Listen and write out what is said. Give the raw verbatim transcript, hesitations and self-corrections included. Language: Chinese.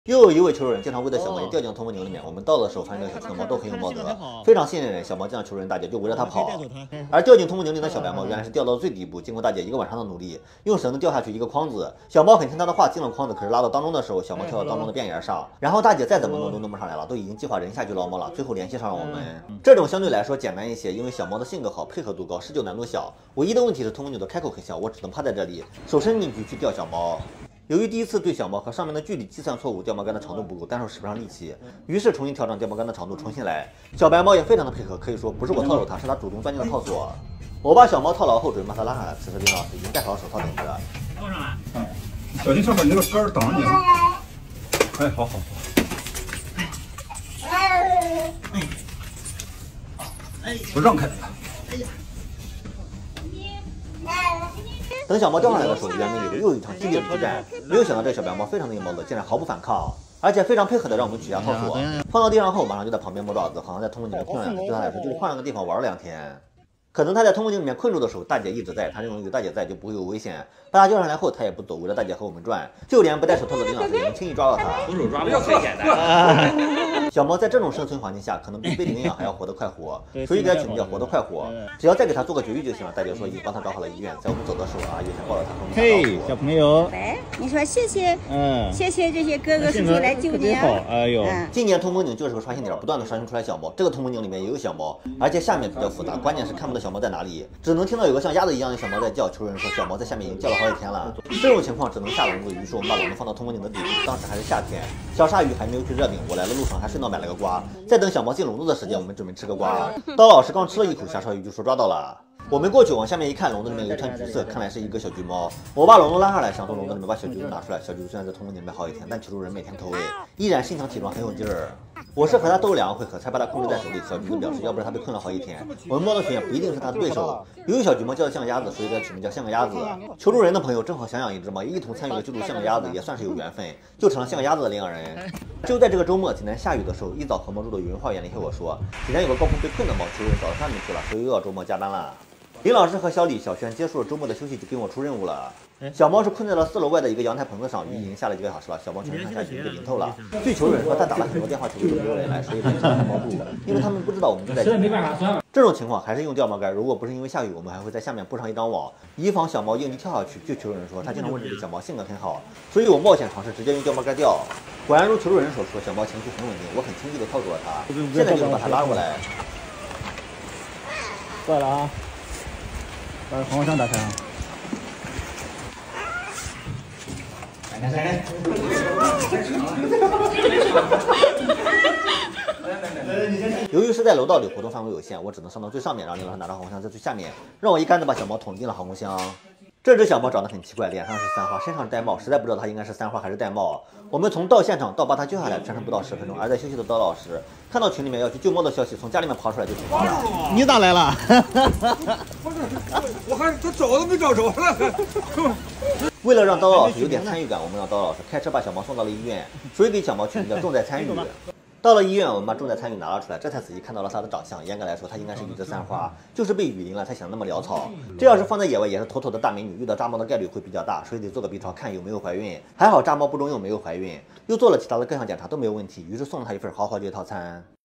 又有一位求助人经常围着小猫掉进通风井里面，我们到的时候发现这个小青猫都很有猫德，非常信任人。小猫见到求助人大姐就围着它跑，而掉进通风井里的小白猫原来是掉到最底部，经过大姐一个晚上的努力，用绳子掉下去一个筐子，小猫很听她的话进了筐子，可是拉到当中的时候，小猫跳到当中的边沿上，然后大姐再怎么弄都弄不上来了，都已经计划人下去捞猫了，最后联系上了我们。这种相对来说简单一些，因为小猫的性格好，配合度高，施救难度小。唯一的问题是通风井的开口很小，我只能趴在这里，手伸进去去钓小猫。由于第一次对小猫和上面的距离计算错误，钓猫竿的长度不够，单手使不上力气，于是重新调整钓猫竿的长度，重新来。小白猫也非常的配合，可以说不是我套路它，是它主动钻进了套索。我把小猫套牢后，准备把它拉上来，此时林老师已经戴好了手套等着。 套上来，嗯，小心上面你那个杆挡着你啊！哎，好好好。哎，哎，我让开。哎呀。 等小猫钓上来的时候，原本以为又一场激烈的激战，没有想到这个小白猫非常的有猫德，竟然毫不反抗，而且非常配合的让我们取下套索。放到地上后，马上就在旁边摸爪子，好像在通风井里困了，对他来说就是换了个地方玩了两天。可能他在通风井里面困住的时候，大姐一直在，他认为有大姐在就不会有危险。把他叫上来后，他也不走，围着大姐和我们转，就连不戴手套的林老师也能轻易抓到他。 徒手抓猫太简单了。 小猫在这种生存环境下，可能比背领养还要活得快活，所以给它取名叫活得快活。只要再给它做个绝育就行了。大姐说已经帮他找好了医院，在我们走的时候，阿姨还抱着他和我们打招呼。 嘿，小朋友， 喂，你说谢谢， 嗯， 谢谢这些哥哥叔叔来救你啊！ 哎呦， 今年通风井就是个刷新点，不断的刷新出来小猫。这个通风井里面也有小猫，而且下面比较复杂，关键是看不到小猫在哪里，只能听到有个像鸭子一样的小猫在叫。求人说小猫在下面已经叫了好几天了，这种情况只能下笼子，于是我们把笼子放到通风井的底部。当时还是夏天，小鲨鱼还没有去热饼，我来的路上还顺道买了个瓜。在等小猫进笼子的时间，我们准备吃个瓜。刀老师刚吃了一口，小鲨鱼就说抓到了。我们过去往下面一看，笼子里面有一团橘色，看来是一个小橘猫。我把笼子拉上来，想从笼子里面把小橘子拿出来。小橘子虽然在通风井里面好几天，但求助人每天投喂，依然身强体壮，很有劲儿。我是和他斗两个回合才把它控制在手里。小橘子表示，要不然他被困了好几天。我们猫的训练不一定是他的对手。由于小橘猫叫像鸭子，所以给它取名叫像个鸭子。求助人的朋友正好想养一只猫，一同参与了救助像个鸭子，也算是有缘分，就成了像个鸭子的领养人。就在这个周末，济南下雨的时候，一早和猫住的有人花园联系我说，济南有个高空被困的猫，求助人找到上面去了，所以又要周末加班了。林老师和小李、小轩结束了周末的休息，就给我出任务了。小猫是困在了四楼外的一个阳台棚子上，雨已经下了几个小时了，小猫全身上下已经被淋透了。据求助人说，他打了很多电话求助都没有人来，所以只能上猫住，因为他们不知道我们正在。没办法，算了。这种情况还是用钓猫竿，如果不是因为下雨，我们还会在下面布上一张网，以防小猫应急跳下去。据求助人说，他经常问这只小猫性格很好，所以我冒险尝试直接用钓猫竿钓。果然如求助人所说，小猫情绪很稳定，我很轻易的套住了它。现在就是把它拉过来。 过来了啊！把防火墙打开啊！ 来来来， 由于是在楼道里，活动范围有限，我只能上到最上面，让林老师拿着航空箱在最下面，让我一竿子把小猫捅进了航空箱。这只小猫长得很奇怪，脸上是三花，身上是玳瑁，实在不知道它应该是三花还是玳瑁。我们从到现场到把它救下来，全程不到十分钟。而在休息的刀老师看到群里面要去救猫的消息，从家里面跑出来就请假了。 你咋来了？ 不是，我还他找都没找着了。 为了让刀老师有点参与感，我们让刀老师开车把小猫送到了医院，所以给小猫取名叫重在参与。到了医院，我们把重在参与拿了出来，这才仔细看到了它的长相。严格来说，它应该是一只三花，就是被雨淋了才显得那么潦草。这要是放在野外，也是妥妥的大美女。遇到渣猫的概率会比较大，所以得做个 B 超，看有没有怀孕。还好渣猫不中用，没有怀孕。又做了其他的各项检查都没有问题，于是送了它一份豪华绝套餐。